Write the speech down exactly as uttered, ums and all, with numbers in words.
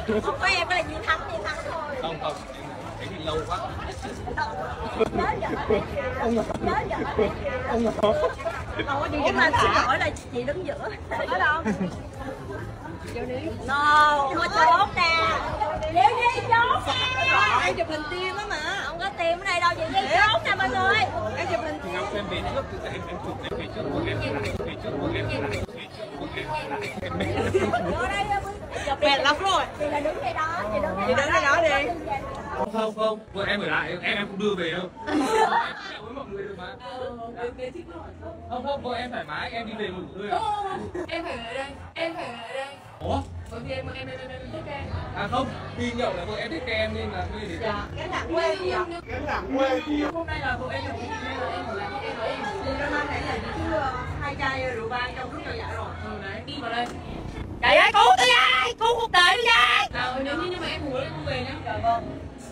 Không có em, cái là Duy thắng, Duy thắng thôi. Không không, cái gì lâu quá. Đến giờ Ông ngọt. đến giờ Ông ngọt. Ủa mà xin lỗi là chị đứng giữa. Ở đâu? No, không có chốt nè. Diệu Nhi chốt nè. Em chụp hình tim á mà. Không có tìm ở đây đâu, Diệu Nhi chốt nè mọi người. Em chụp hình. Ngọc em về trước, em em chụp em về trước của em, về trước của em, về trước của em. Vô đây Mệt lắm rồi. chị là đứng đây đó, chị đứng Chị đứng đây đó đi. Không không không, vợ em ở lại, em em không đưa về đâu. Em với mọi người được mà. Không không, vợ em thoải mái, em đi về ngủ thôi à. Em phải ở đây, em phải ở đây. Ủa? Bởi vì em em em em em thích em. À không, đi nhậu là vợ em thích em nên là mới để cho. Cái thằng quê gì ạ? Cái thằng quê gì? Hôm nay là vợ em là em là em ở lại em ở em. Thì nó mang nãy là chứ hai chai rượu vang trong lúc nhỏ dạ rồi. Ừ đấy, đi vào đây. Trời ơi, cứu tôi ơi, cứu cuộc đời tôi ơi. Nào nếu như nhưng mà em ngủ đây không về nhá. Dạ vâng.